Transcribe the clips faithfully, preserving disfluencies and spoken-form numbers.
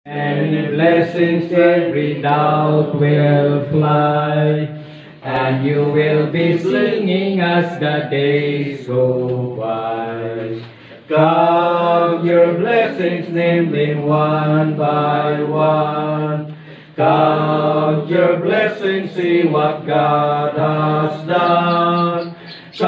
And blessings every doubt will fly, and you will be singing as the days go by. Count your blessings, name them one by one. Count your blessings, see what God has done.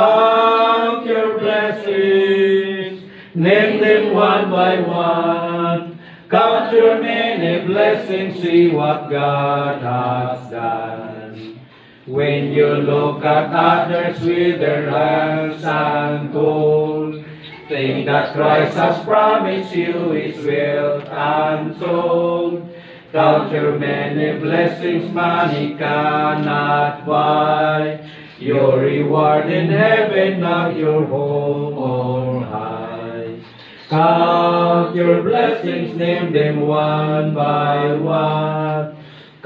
Count your blessings, name them one by one. Count your many blessings, see what God has done. When you look at others with their hands and gold, think that Christ has promised you His wealth untold. Count your many blessings, money cannot buy. Your reward in heaven, not your home on high. Count your blessings, name them one by one.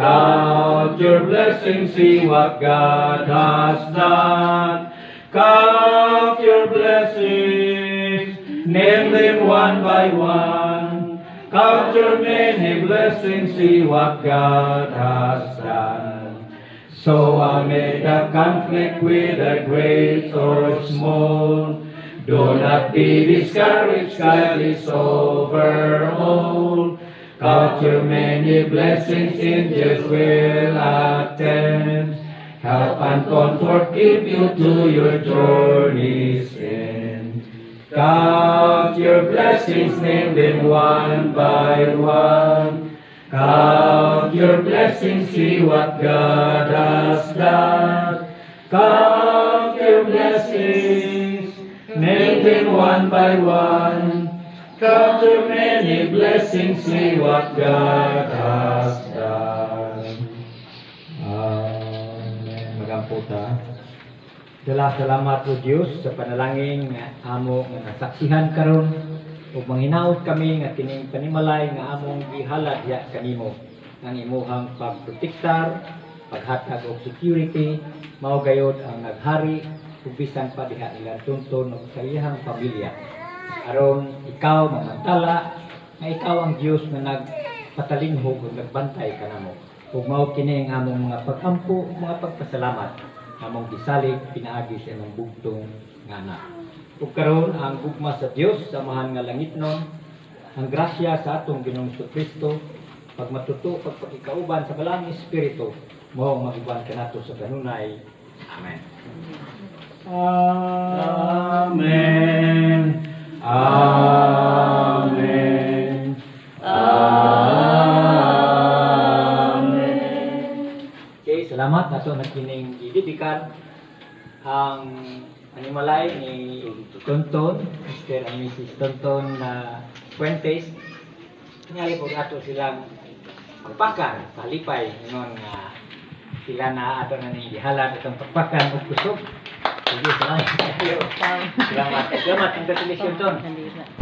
Count your blessings, see what God has done. Count your blessings, name them one by one. Count your many blessings, see what God has done. So amid the conflict, whether great or small, do not be discouraged, God is over all. Count your many blessings, angels will attend. Help and comfort give you to your journey's end. Count your blessings, name them one by one. Count your blessings, see what God has done. Count your blessings, name them one by one. Count your many blessings, see what God has done. Amen. Magamputa. Dalah salamat po Diyos sa panalangin nga amo nga nasaksihan karon ug manghinaot kami nga kining panimalay nga among gihalad ya kanimo ang imuhang pagprotektar, paghatag og security, mao gayud ang naghari ug bisan pa diha nila tunton og sa iyang pamilya. Aron ikaw mamantala nga ikaw ang Dios nga nagpatalinhog ug nagbantay kanamo. Ug mao kini ang among mga pagampo, mga pagpasalamat among gisalig pinaagi sa imong bugtong nga anak. Ug karon ang gugma sa Dios samahan nga langitnon, ang grasya sa atong Ginoong Kristo, pagmatuto pagpakikauban sa balang espiritu mao magiban kanato sa kanunay. Amen. Amen. Amen. Amen. Okay, salamat ato nagkining idedikan ang animalay ni Tonton, Mister and Missus Tonton na Fuentes. Tingali po ato silang pagpakan, palipay, ngon nga sila na ato na ni gihalad itong pagpakan o kusog. Sige, salamat. Salamat. Salamat. Congratulations, Ton.